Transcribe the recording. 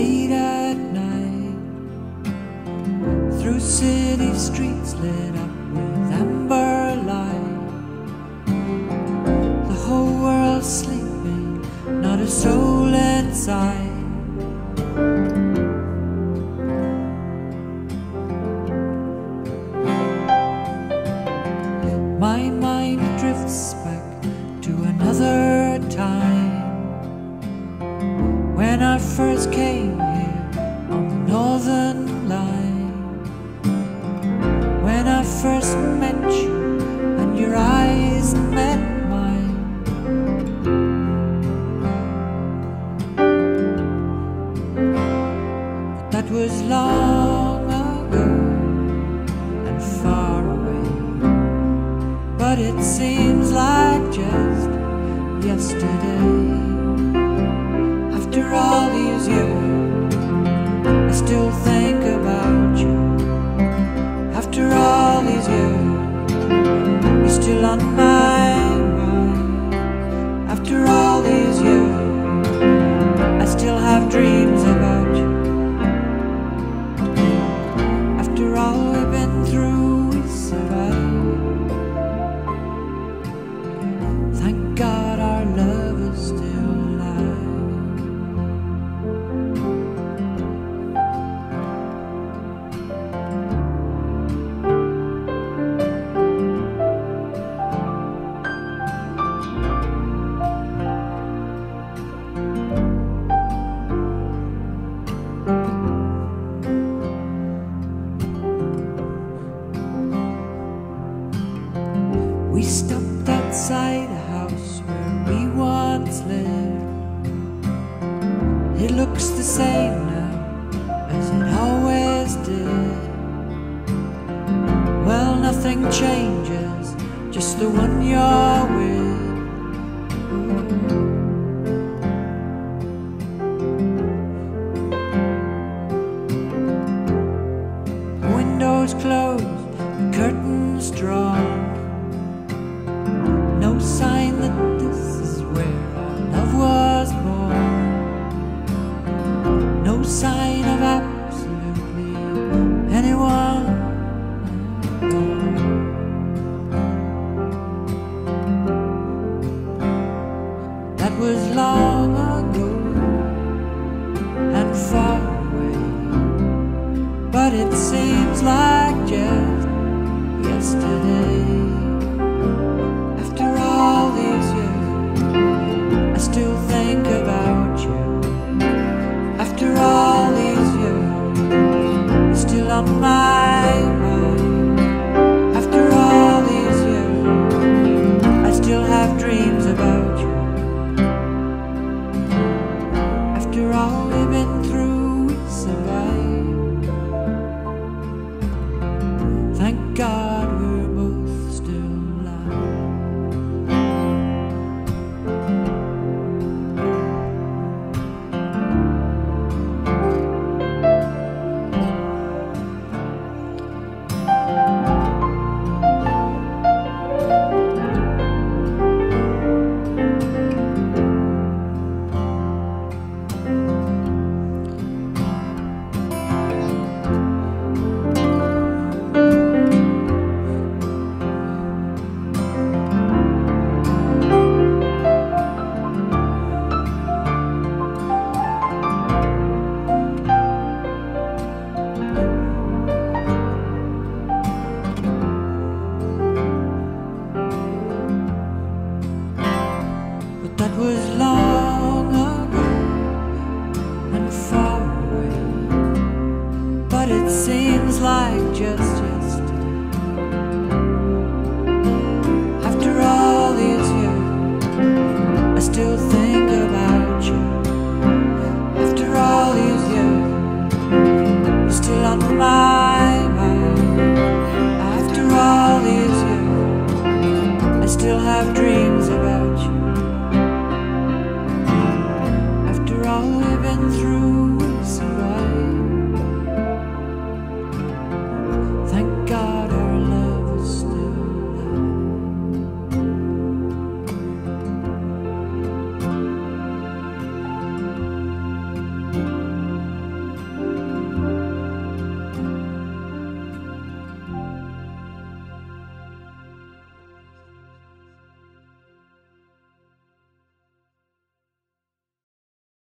late at night, through city streets lit up with amber light. The whole world's sleeping, not a soul inside. My mind drifts back to another time, when I first came here on the Northern Line, when I first met you and your eyes met mine. But that was long ago and far away, but it seems like just yesterday. After all these years, I still think about you. After all these years, you're still on my mind. After all these years, I still have dreams about you. After all we've been through, we survived. Thank God our love is still alive. We stopped outside a house where we once lived. It looks the same now as it always did. Well, nothing changes, just the one you're with. Windows closed, curtains drawn. No sign that this is where our love was born. No sign of absolutely anyone. That was long ago and far away, but it seems like just yesterday.